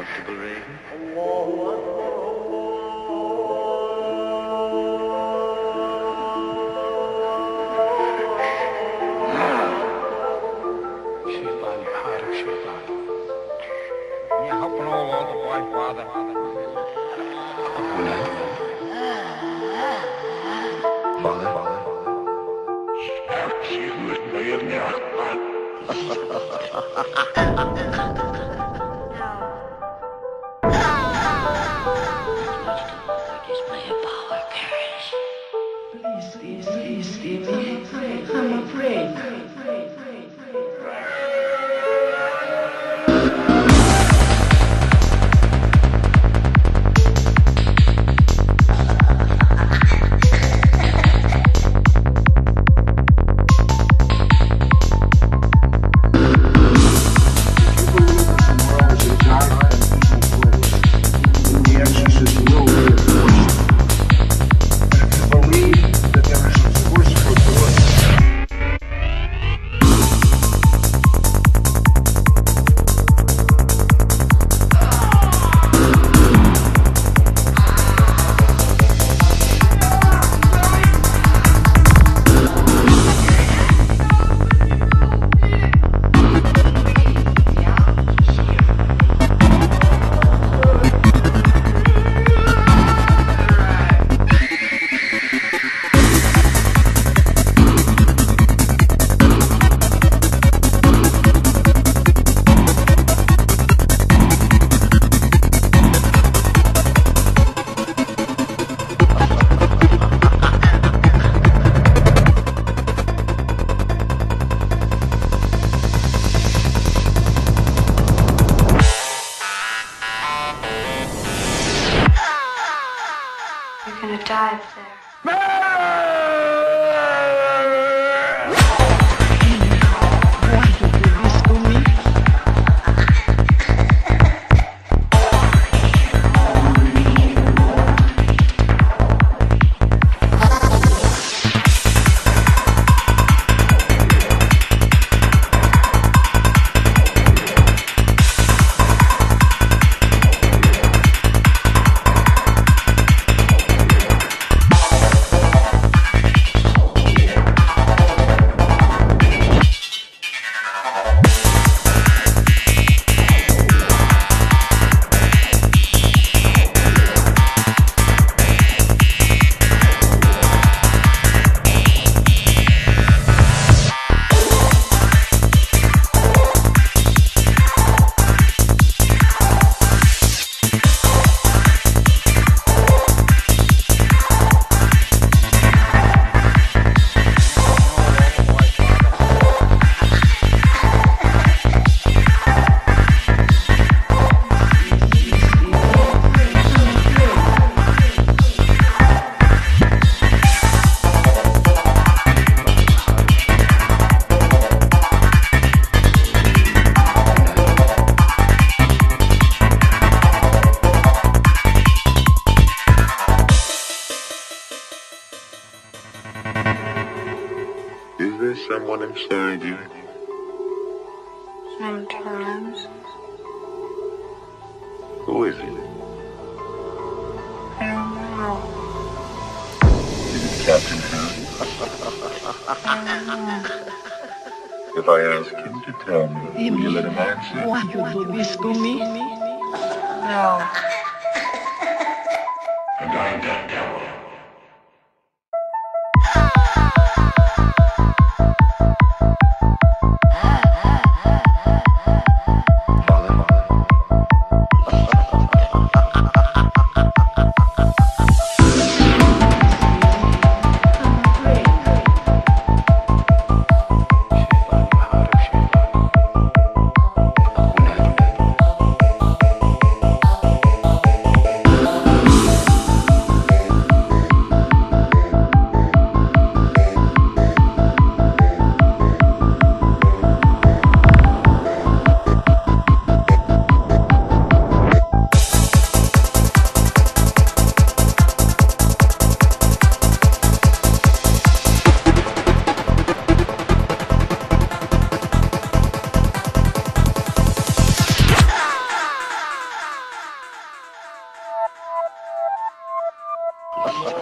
comfortable, Reagan? شيطان يحارب شيطان يحط الله واي فاضل I'm afraid. The Exorcist will be a force. And if you believe that there is a force for good, You're gonna die up there. Is there someone inside you? Sometimes. Who is it? I don't know. Is it Captain Hood? I don't know. If I ask him to tell me, will you let him answer? Why you do this to me? No. And I'm that devil.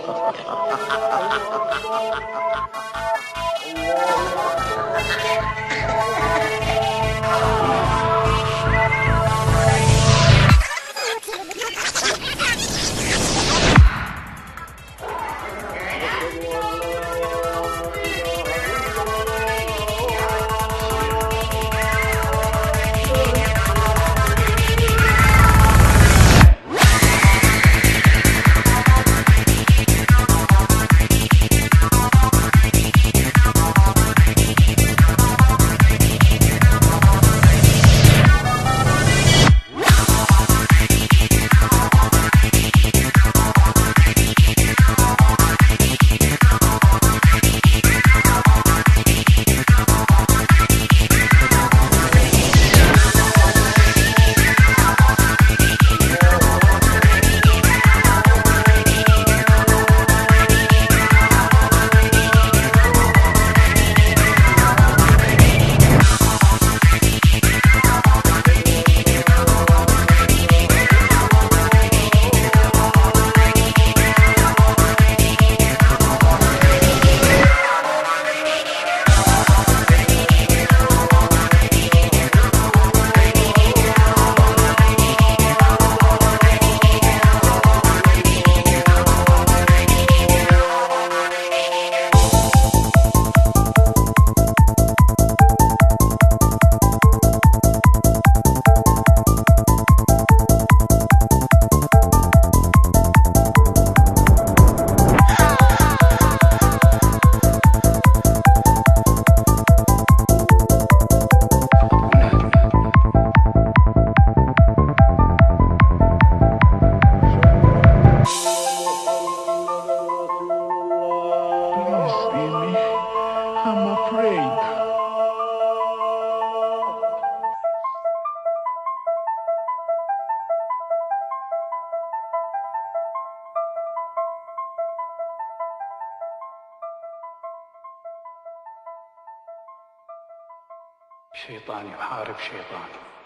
شيطان يحارب شيطان.